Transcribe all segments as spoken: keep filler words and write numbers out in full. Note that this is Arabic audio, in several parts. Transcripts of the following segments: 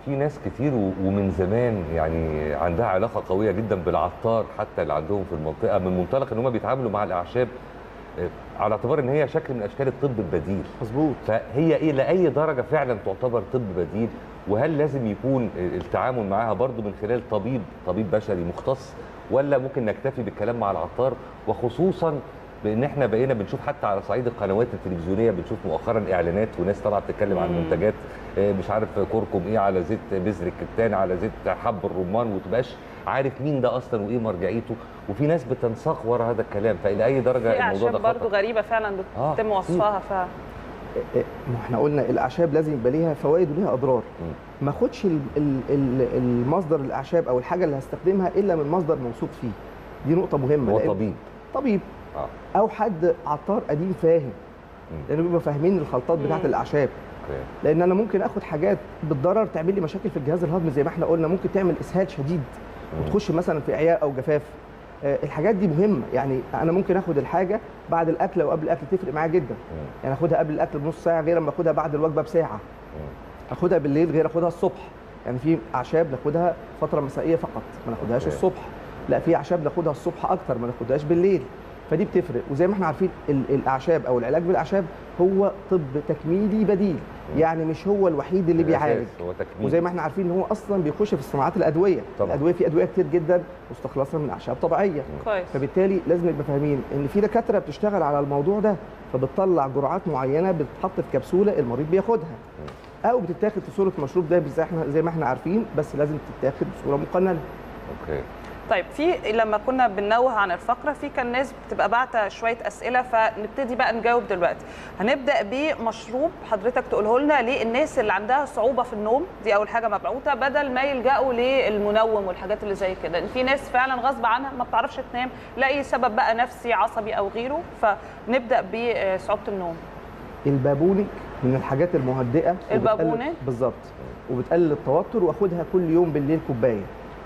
في ناس كتير ومن زمان يعني عندها علاقه قويه جدا بالعطار حتى اللي عندهم في المنطقه، من منطلق ان هم بيتعاملوا مع الاعشاب على اعتبار ان هي شكل من اشكال الطب البديل. مظبوط. فهي ايه لاي درجه فعلا تعتبر طب بديل؟ وهل لازم يكون التعامل معاها برضو من خلال طبيب طبيب بشري مختص، ولا ممكن نكتفي بالكلام مع العطار؟ وخصوصا بان احنا بقينا بنشوف حتى على صعيد القنوات التلفزيونيه بنشوف مؤخرا اعلانات وناس طالعه بتتكلم عن منتجات مش عارف كركم ايه على زيت بذر الكتان على زيت حب الرمان، وتبقاش عارف مين ده اصلا وايه مرجعيته، وفي ناس بتنساق ورا هذا الكلام. فالى اي درجه الموضوع ده برضه غريبه فعلا بتتم آه. وصفها فعلا. ما احنا قلنا الاعشاب لازم يبقى ليها فوائد وليها اضرار. ما اخدش المصدر الاعشاب او الحاجه اللي هستخدمها الا من مصدر موثوق فيه. دي نقطه مهمه. هو طبيب طبيب آه. او حد عطار قديم فاهم، لانه بيبقى فاهمين الخلطات بتاعه الاعشاب. لان انا ممكن اخد حاجات بالضرر تعمل لي مشاكل في الجهاز الهضمي زي ما احنا قلنا، ممكن تعمل اسهال شديد وتخش مثلا في اعياء او جفاف. آه الحاجات دي مهمه. يعني انا ممكن اخد الحاجه بعد الاكل او قبل الاكل، تفرق معايا جدا. يعني اخدها قبل الاكل بنص ساعه غير اما اخدها بعد الوجبه بساعه. اخدها بالليل غير اخدها الصبح. يعني في اعشاب ناخدها فتره مسائيه فقط، ما ناخدهاش الصبح. لا، في اعشاب ناخدها الصبح اكتر، ما ناخدهاش بالليل. فدي بتفرق. وزي ما احنا عارفين الاعشاب او العلاج بالاعشاب هو طب تكميلي بديل، يعني مش هو الوحيد اللي بيعالج. هو تكميل. وزي ما احنا عارفين ان هو اصلا بيخش في الصناعات الادويه. طبعا. الادويه في ادويه كتير جدا مستخلصه من اعشاب طبيعيه. كويس. فبالتالي لازم نبقى فاهمين ان في دكاتره بتشتغل على الموضوع ده، فبتطلع جرعات معينه بتتحط في كبسوله المريض بياخدها، او بتتاخد في صوره مشروب ده زي احنا زي ما احنا عارفين، بس لازم تتاخد بصوره مقننه. اوكي. طيب، في لما كنا بننوه عن الفقره في كان ناس بتبقى باعته شويه اسئله، فنبتدي بقى نجاوب دلوقتي. هنبدا بمشروب حضرتك تقوله لنا للناس اللي عندها صعوبه في النوم، دي اول حاجه مبعوثه، بدل ما يلجأوا للمنوم والحاجات اللي زي كده. في ناس فعلا غصب عنها ما بتعرفش تنام لاي سبب بقى نفسي عصبي او غيره، فنبدا بصعوبه النوم. البابونج من الحاجات المهدئه. البابونج بالظبط، وبتقلل التوتر، واخدها كل يوم بالليل كوبايه.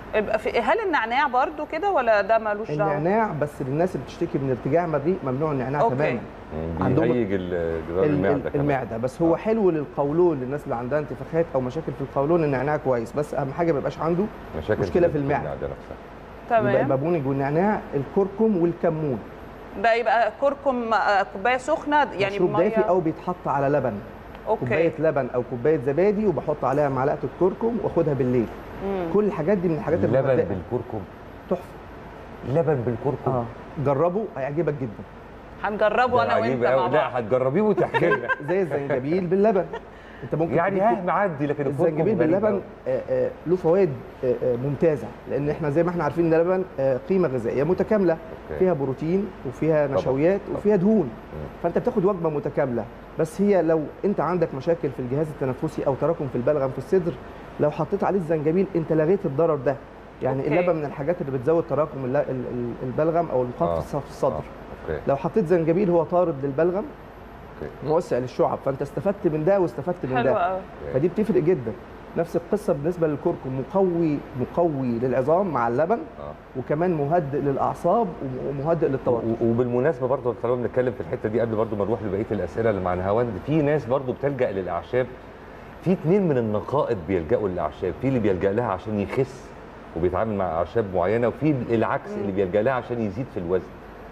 هل النعناع برضو كده ولا ده مالوش دعوه؟ النعناع بس للناس اللي بتشتكي من ارتجاع مريء ممنوع النعناع تماما. بيهيج جدار المعده كمان. المعده بس هو آه. حلو للقولون، للناس اللي عندها انتفاخات او مشاكل في القولون النعناع كويس، بس اهم حاجه ما يبقاش عنده مشاكل مشكله في المعده نفسها. تمام. يبقى البابونج والنعناع، الكركم والكمون. ده يبقى كركم كوبايه سخنه يعني مشروب دافي او بيتحط على لبن. أوكي. كوبايه لبن او كوبايه زبادي وبحط عليها معلقه الكركم واخدها بالليل. مم. كل الحاجات دي من الحاجات اللي اللبن بالكركم تحفه. اللبن بالكركم اه جربه هيعجبك جدا. هنجربه انا وانت مع بعض. لا هتجربيه وتحكي لنا. زي الزنجبيل باللبن. انت ممكن يعني ها معدي، لكن الزنجبيل باللبن آآ آآ له فوائد ممتازه، لان احنا زي ما احنا عارفين ان اللبن قيمه غذائيه متكامله. أوكي. فيها بروتين وفيها نشويات طبعا. وفيها دهون. مم. فانت بتاخد وجبه متكامله. بس هي لو انت عندك مشاكل في الجهاز التنفسي او تراكم في البلغم في الصدر، لو حطيت عليه الزنجبيل انت لغيت الضرر ده. يعني أوكي. اللبن من الحاجات اللي بتزود تراكم البلغم او الانقاض آه. في الصدر. آه. لو حطيت زنجبيل هو طارد للبلغم، موسع للشعب، فانت استفدت من ده واستفدت من ده. حلو. فدي بتفرق جدا. نفس القصه بالنسبه للكركم، مقوي مقوي للعظام مع اللبن. آه. وكمان مهدئ للاعصاب ومهدئ للتوتر. وبالمناسبه برضه خلينا نتكلم في الحته دي قبل برضه ما نروح لبقيه الاسئله اللي مع نهاوند. في ناس برضه بتلجا للاعشاب، في اثنين من النقائض بيلجأوا للاعشاب، في اللي بيلجأ لها عشان يخس وبيتعامل مع اعشاب معينه، وفي العكس اللي بيلجأ لها عشان يزيد في الوزن.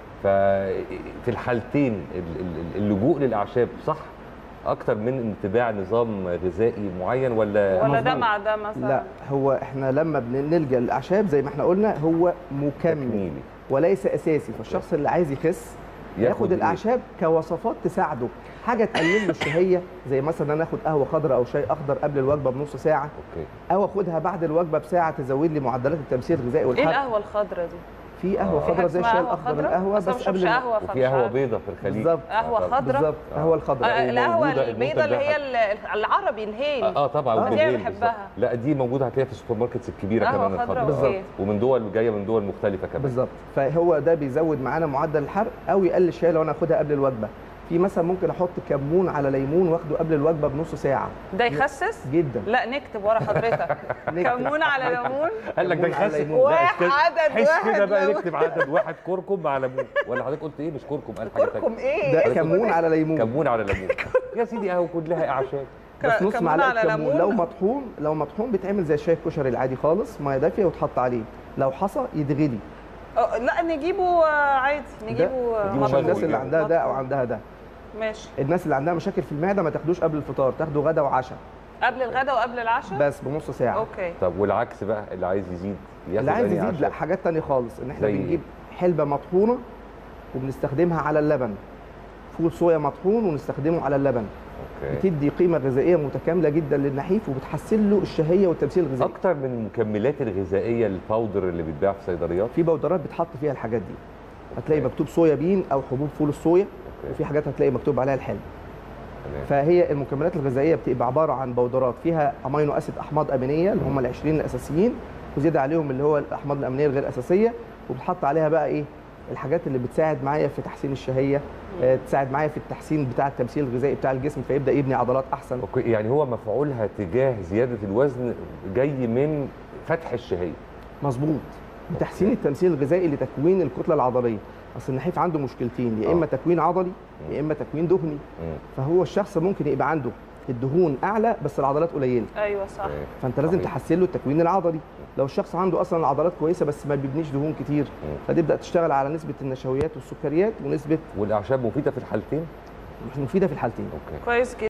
ففي الحالتين اللجوء للاعشاب صح اكتر من اتباع نظام غذائي معين، ولا ولا ده مع ده مثلا؟ لا، هو احنا لما بنلجأ للاعشاب زي ما احنا قلنا هو مكمل وليس اساسي. فالشخص اللي عايز يخس ياخد الاعشاب كوصفات تساعده، حاجه تقلل له الشهيه، زي مثلا انا اخد قهوه خضراء او شاي اخضر قبل الوجبه بنص ساعه. أوكي. او اخدها بعد الوجبه بساعه تزود لي معدلات التمثيل الغذائي والحرق. ايه القهوه الخضراء دي؟ في قهوه خضراء زي الشاي الاخضر من القهوه، بس قبل قهوه. وفي قهوه بيضاء في الخليج. بالظبط. قهوه خضراء. بالظبط. القهوه الخضراء. القهوه البيضاء اللي هي العربي الهيل. اه طبعا. آه دي بحبها. لا دي موجوده هتلاقيها في السوبر ماركتس الكبيره كمان الخضراء. بالظبط. ومن دول جايه من دول مختلفه كمان. بالظبط. فهو ده بيزود معانا معدل الحرق او يقلل الشهيه لو انا اخدها قبل الوجبه. في مثلا ممكن احط كمون على ليمون واخده قبل الوجبه بنص ساعه. ده يخسس جدا. لا نكتب ورا حضرتك. كمون على ليمون. قال لك ده يخسس. واحد عدد واحد كده بقى نكتب عدد واحد كركم مع ليمون. ولا حضرتك قلت ايه؟ مش كركم، قال حاجه ثانيه. كركم ايه؟ ده كمون على ليمون. كمون على ليمون. يا سيدي اهو كلها اعشاب. بس نص كمون على معلقه كمون. ليمون. لو مطحون لو مطحون بيتعمل زي الشاي الكشري العادي خالص، ميه دافيه وتحط عليه. لو حصى يتغلي. أه، لا نجيبه آه، عادي نجيبه آه، نجيبه عشان الناس مشوي اللي يعني. عندها ده او عندها ده. ماشي. الناس اللي عندها مشاكل في المعده ما تاخدوش قبل الفطار، تاخده غدا وعشاء قبل الغداء وقبل العشاء بس بنص ساعه. اوكي. طب والعكس بقى، اللي عايز يزيد ياخد اللي عايز أنهي يزيد عشاء؟ لا، حاجات تانية خالص. ان احنا زي بنجيب حلبه مطحونه وبنستخدمها على اللبن، فول صويا مطحون ونستخدمه على اللبن. اوكي. بتدي قيمه غذائيه متكامله جدا للنحيف وبتحسن له الشهيه والتمثيل الغذائي. اكتر من المكملات الغذائيه الباودر اللي بيتباع في الصيدليات. في بودرات بتحط فيها الحاجات دي، هتلاقي أوكي. مكتوب صويا بين او حبوب فول الصويا، أوكي. وفي حاجات هتلاقي مكتوب عليها الحلم. تمام. فهي المكملات الغذائيه بتبقى عباره عن بودرات فيها امينو اسيد احماض امينيه اللي هم ال عشرين الاساسيين، وزياده عليهم اللي هو الاحماض الامينيه الغير اساسيه، وبتحط عليها بقى ايه الحاجات اللي بتساعد معايا في تحسين الشهيه، آه، تساعد معايا في التحسين بتاع التمثيل الغذائي بتاع الجسم، فيبدا يبني عضلات احسن. اوكي، يعني هو مفعولها تجاه زياده الوزن جاي من فتح الشهيه. مظبوط. بتحسين التمثيل الغذائي لتكوين الكتله العضليه. اصل النحيف عنده مشكلتين، يا اما آه. تكوين عضلي يا اما تكوين دهني. مم. فهو الشخص ممكن يبقى عنده الدهون اعلى بس العضلات قليله، ايوه صح. أوكي. فانت لازم صحيح. تحسن له التكوين العضلي. لو الشخص عنده اصلا العضلات كويسه بس ما بيبنيش دهون كتير، مم. فتبدا تشتغل على نسبه النشويات والسكريات ونسبه والاعشاب مفيده في الحالتين. مش مفيده في الحالتين. اوكي. كويس جدا.